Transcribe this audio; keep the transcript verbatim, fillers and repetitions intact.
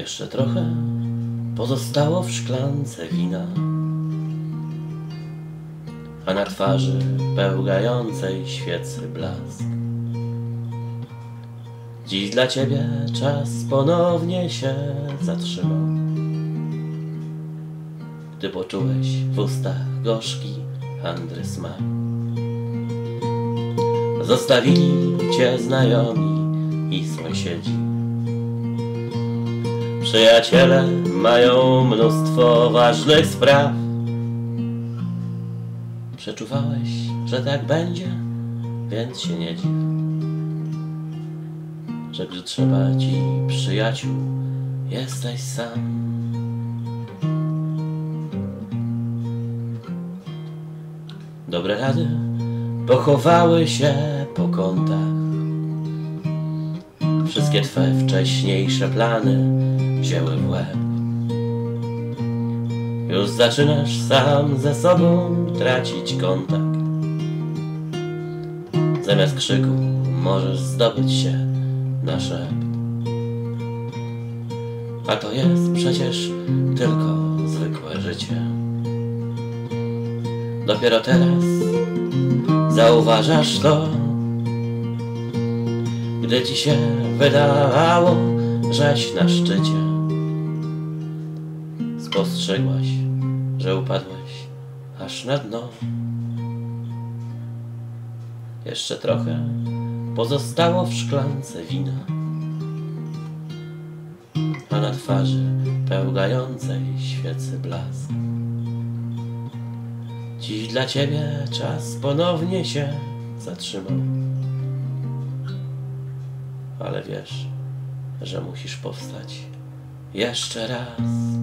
Jeszcze trochę pozostało w szklance wina, a na twarzy pełgającej świecy blask. Dziś dla ciebie czas ponownie się zatrzymał, gdy poczułeś w ustach gorzki handry smak. Zostawili cię znajomi i sąsiedzi. Przyjaciele mają mnóstwo ważnych spraw. Przeczuwałeś, że tak będzie, więc się nie dziw, że gdy trzeba ci przyjaciół, jesteś sam. Dobre rady pochowały się po kątach. Wszystkie twe wcześniejsze plany wzięły w łeb. Już zaczynasz sam ze sobą tracić kontakt. Zamiast krzyku możesz zdobyć się na szept. A to jest przecież tylko zwykłe życie. Dopiero teraz zauważasz to, gdy ci się wydawało, żeś na szczycie. Spostrzegłaś, że upadłeś aż na dno. Jeszcze trochę pozostało w szklance wina, a na twarzy pełgającej świecy blask. Dziś dla ciebie czas ponownie się zatrzymał, ale wiesz, że musisz powstać jeszcze raz.